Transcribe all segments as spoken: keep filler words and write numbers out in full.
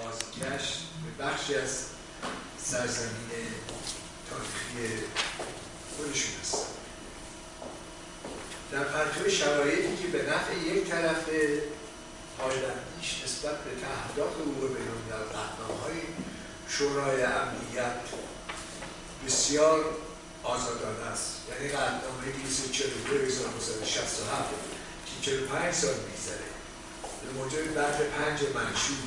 بازگشت به بخشی از سرزمین تاریخی خودشون هستن. در پرتو شرایطی که به نفع یک طرف پایبندیش نسبت به تعهدات حقوق بین‌الملل قطعنامه‌های شورای امنیت بسیار آزادانه است. یعنی قطعنامه دویست و چهل و دو هزار و نهصد و شصت و هفت که چهل و پنج سال می‌گذره به موجب بند پنج منشور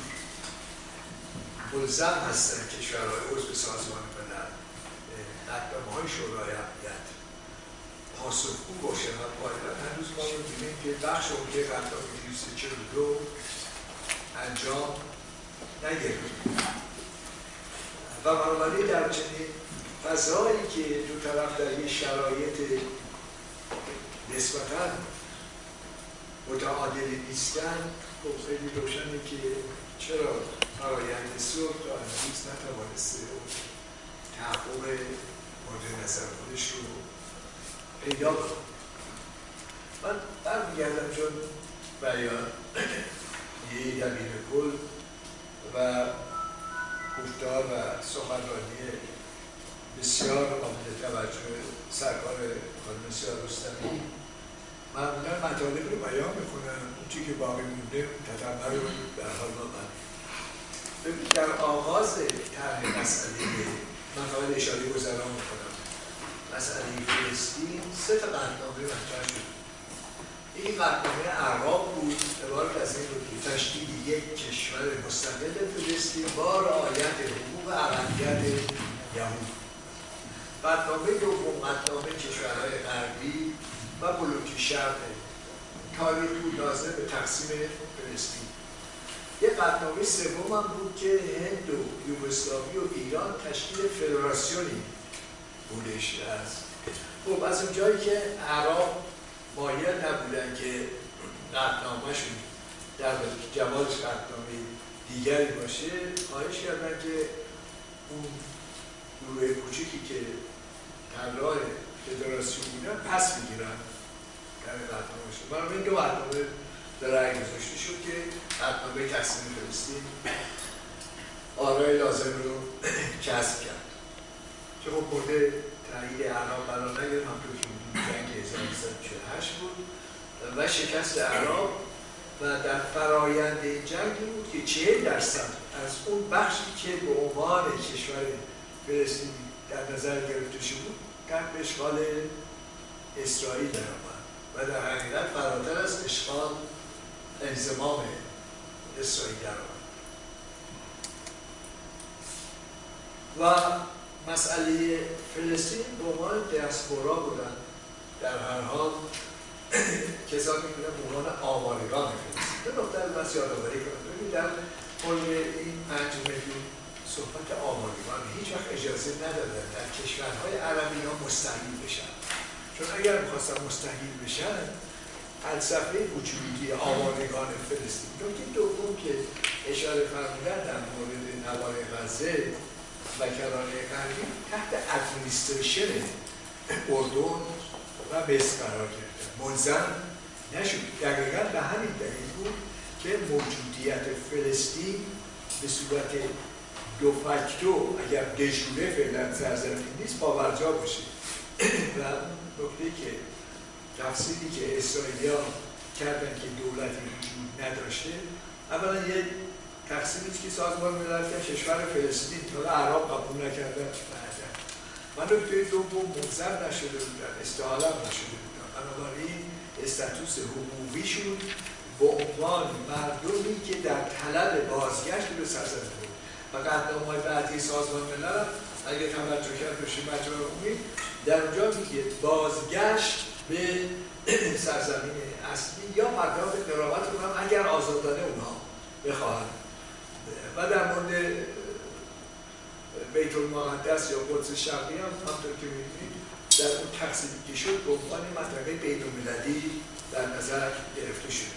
ملزم هستند کشورهای عضو سازمان ملل قطعنامه‌های شورای امنیت پاسخگو باشند و پایبند. هنوز ما می‌بینیم که بخش عمده قطعنامه دویست و چهل و دو انجام نگرفت و بنابراین در چنین فضایی که دو طرف در یک شرایط نسبتاً متعادلی نیستن، خب خیلی روشنه که چرا فرآیند صلح تا امروز نتوانسته اون تحقق مورد نظر خودش رو پیدا کنه. من برمیگردم چون بیان یه دبیر کل و گفتار و سخنرانی بسیار قابل توجه سرکار خانم سیاه رستمی معمولا مطالب رو بیان میکنم، اون چی که باقی مونده تتمه رو در حال ما من ببینید. در آغاز طرح مسئله من قابل اشاره گذران میکنم مسئله فلسطین سه تا قطعنامه مطرح شد. این قطعنامه اعراب بود، عبارت از این بود که تشکیل یک کشور مستقل فلسطین با رعایت حقوق اقلیت یهود. قطعنامه دوم قطعنامه کشورهای غربی و بلوک شرق تاریخ بود لازم به تقسیم فلسطین. یک قطعنامه سوم هم بود که هند و یوگسلاوی و ایران تشکیل فدراسیونی بودش است. خب از اون جایی که عرب مایل نبودن که قطعنامه‌شون در جواز قطعنامه دیگری باشه، خواهش کردن که اون گروه کوچیکی که طراح فدراسیون بودن پس میگیرن در قطعنامه‌شون. برای این دو قطعنامه در رأی گذاشته شد که قطعنامه تقسیم فلسطین آرای لازم رو کسب کرد که خب مورد تایید اعراب قرار نگرفت، همونطور که جنگ هزار و نهصد و چهل و هشت بود و شکست اعراب. و در فرایند این جنگ این بود که چهل درصد از اون بخشی که به عنوان کشور فلسطین در نظر گرفته شده بود تحت اشغال اسرائیل درآمد و در حقیقت فراتر از اشغال انضمام اسرائیل درآمد. و مسئله فلسطین به عنوان دیاسپورا بودن در هر حال کسانی می‌بینن به عنوان آماریگان فلسطین. دو نکته رو بس یادآوری کنم. ببینید در مورد این پنج میلیون صحبت آماریگان هیچ وقت اجازه ندادن در کشورهای عربی ها مستقیل بشن، چون اگر می‌خواستن مستقیل بشن فلسفه وجودی آماریگان فلسطین. نکته دوم که اشاره فرمودن در مورد نوار غزه و کرانه غربی تحت ادمنستریشن اردن و مصر قرار گرفتن، ملزم نشد. دقیقاً به همین دلیل بود که موجودیت فلسطین به صورت دو فاکتو اگر دژوره فعلا سرزمین نیست پاورجا باشه. و نکته که تفسیری که اسرائیلی‌ها کردن که دولتی وجود نداشته، اولا یک تقسیمی که سازمان ملل که کشور فلسطین تا اعراب قبول نکردن بعدن و نکته دوم ملزم نشده بودن، استحالت نشده بودن. بنابراین استاتوس حقوقیشون به عنوان مردمی که در طلب بازگشت به سرزمین بود و قطعنامه‌های بعدی سازمان ملل اگه توجه کرد بشه مجمع عمومی در اونجا میگه بازگشت به سرزمین اصلی یا پرداخت قرابت رو هم اگر آزادانه اونها بخواهند. و در مورد بیت المقدس یا قدس شرقی هم همطور که می‌بینید در اون تقسیمی که شد به عنوان منطقه بین‌المللی در نظر گرفته شد.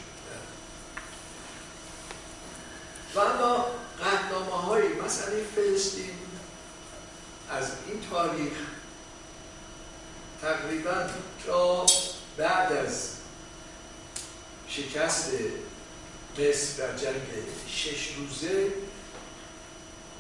و اما قطعنامه‌های مسئله فلسطین از این تاریخ تقریباً تا بعد از شکست مصر در جنگ شش روزه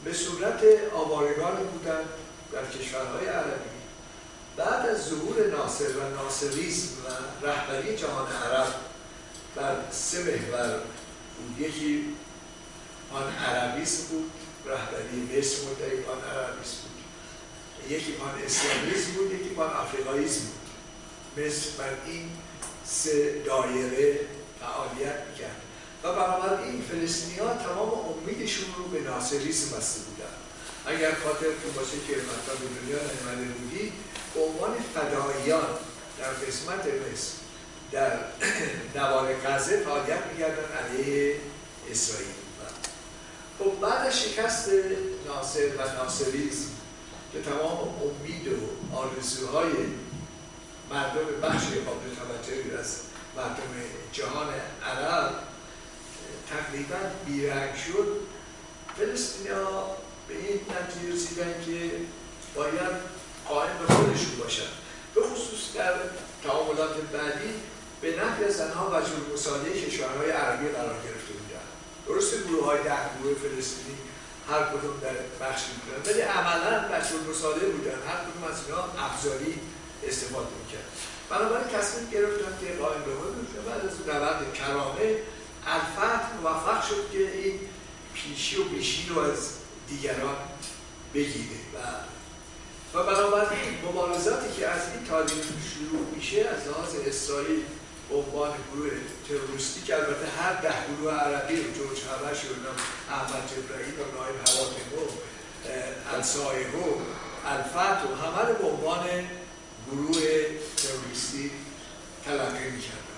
به صورت آوارگان بودند در کشورهای عربی. بعد از ظهور ناصر و ناصریسم و رهبری جهان عرب بر سه محور بود. یکی پان عربیسم بود، رهبری مصر مدعی پان عربیسم بود. یکی پان اسلامیسم بود، یکی پان افریقاییسم بود. مصر بر این سه دایره فعالیت میکرد و بنابراین فلسطینی‌ها تمام امیدشون رو به ناصریسم بسته بودن. اگر خاطرتون باشه که مثلا به دنیا نیامده بودید، به عنوان فداییان در قسمت مصر در نوار غزه فعالیت میکردن علیه اسرائیل. خب بعد از شکست ناصر و ناصریسم که تمام امید و آرزوهای مردم بخش قابل توجهی از مردم جهان عرب تقریبا بیرنگ شد، فلسطینی‌ها به این نتیجه رسیدن که باید قائم به خودشون باشن. به خصوص در تعاملات بعدی به نفع زنها و وجه مصالحه کشورهای عربی قرار گرفته بودن. درسته گروه‌های ده گروه فلسطینی هر کدوم در بخشی بودن، ولی عملاً وجه مصالحه بودن، هر کدوم از اینا ابزاری استفاده می‌کرد. بنابراین تصمیم گرفتن که قائم به خودشون بعد از نبرد کرانه الفتح موفق شد که این پیشی و بیشی رو از دیگران بگیره و و بنابراین مبارزاتی که از این تاریخ شروع میشه از لحاظ اسرائیل به عنوان گروه تروریستی که البته هر ده گروه عربی رو جورج هوش و احمد جبرائیل و نایب حواتم و الصاعقه و الفتح و همه رو به عنوان گروه تروریستی تلقی میکردن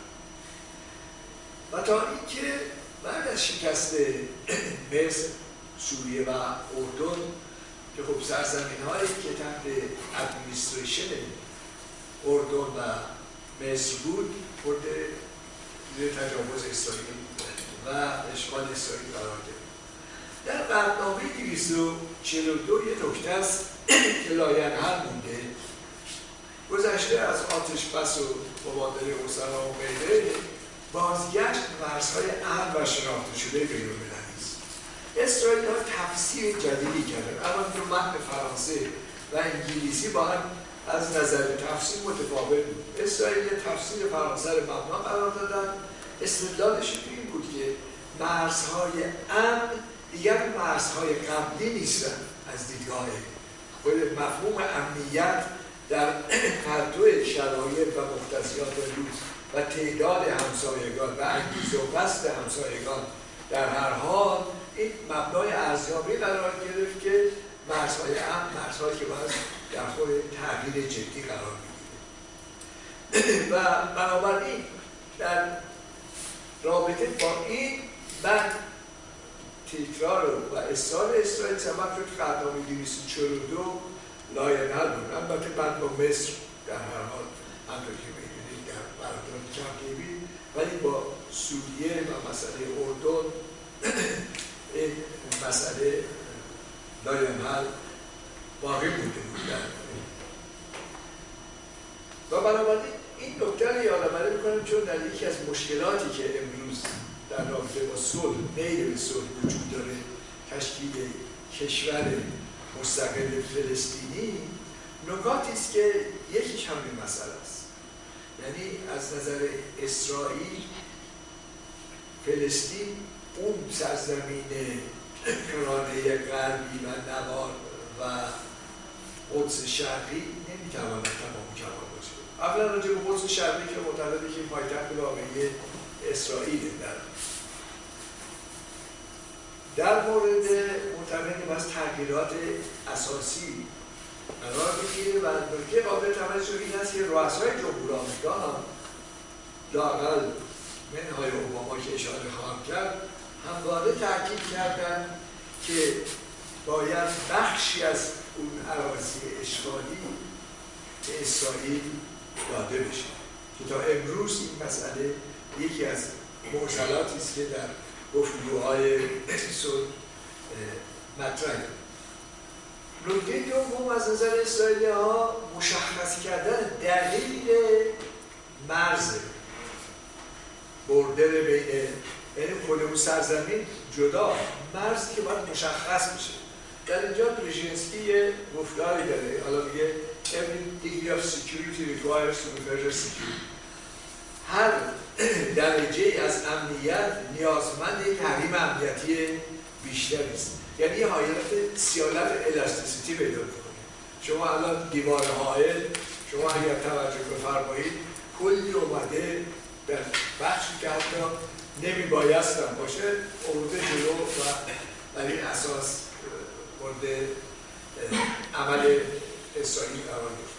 و تا اینکه بعد از شکست مصر، سوریه و اردن که خب سرزمین هایی که تحت ادمینستریشن اردن و مصر بود مورد تجاوز اسرائیل و اشغال اسرائیل قرار گرفت. در قطعنامه دویست و چهل و دو یه نکته است که لاینحل مونده. گذشته از آتش بس و مبادله اسرا و غیره، بازگشت مرزهای امن و شناخته شده بین‌المللی است. اسرائیل ها تفسیر جدیدی کردن، اما تو متن فرانسه و انگلیسی با هم از نظر تفسیر متفاوت بود. اسرائیل تفسیر فرانسه رو مبنا قرار دادن. استدلالش این بود که مرزهای امن دیگر مرزهای قبلی نیستن. از دیدگاه خود مفهوم امنیت در پرتو شرایط و مقتضیات روز و تعداد همسایگان و انگیزه و قصد همسایگان در هر حال این مبنای ارزیابی قرار گرفت که مرزهای امن مرزهایی که باید در خود تغییر جدی قرار میگیره و بنابراین در رابطه با این بعد تکرار و اصرار اسرائیل سبب شد قطعنامه دویست و چهل و دو لاینحل بود. البته بعد با مصر در هر حال همطور که می‌دونید در قرارداد کمپ دیوید، ولی با سوریه و مسئله اردن این مسئله لاینحل باقی بوده بودن و بنابراین این نکته رو یادآوری می‌کنم چون در یکی از مشکلاتی که امروز در رابطه با صلح، میل به صلح وجود داره، تشکیل کشور مستقل فلسطینی، نکاتی است که یکیش همین مسئله است. یعنی از نظر اسرائیل فلسطین اون سرزمین کرانه غربی و نوار و قدس شرقی نمیتواند تمام کمال باشه. اولا راجع به قدس شرقی که معتقده که پایتخت واقعی اسرائیل در در مورد معتقد از تغییرات اساسی قرار بگیره و نکته قابل توجه این است که رؤسای جمهور آمریکا هم لااقل منهای اوباما که اشاره خواهم کرد همواره تاکید کردند که باید بخشی از اون اراضی اشغالی به اسرائیل داده بشه که تا امروز این مسئله یکی از معضلاتی است که در گفتگوهای صلح مطرحه. نکته دوم از نظر اسرائیلی ها مشخص کردن دلیل مرز بردر بین یعنی کل اون سرزمین جدا مرزی که باید مشخص بشه. در اینجا برژینسکی یه گفتاری داره، حالا میگه every degree of security requires superficial security. هر درجه از امنیت نیازمند یک حریم امنیتی بیشتری است. یعنی یه حالت سیالت الاستیسیتی پیدا می‌کنه. شما الان دیوار حائل، شما اگر توجه بفرمایید کلی اومده در بخشی که حتی نمیبایستم باشه اورده جلو و بر این اساس مورد عمل اسرائیل قرار گرفت.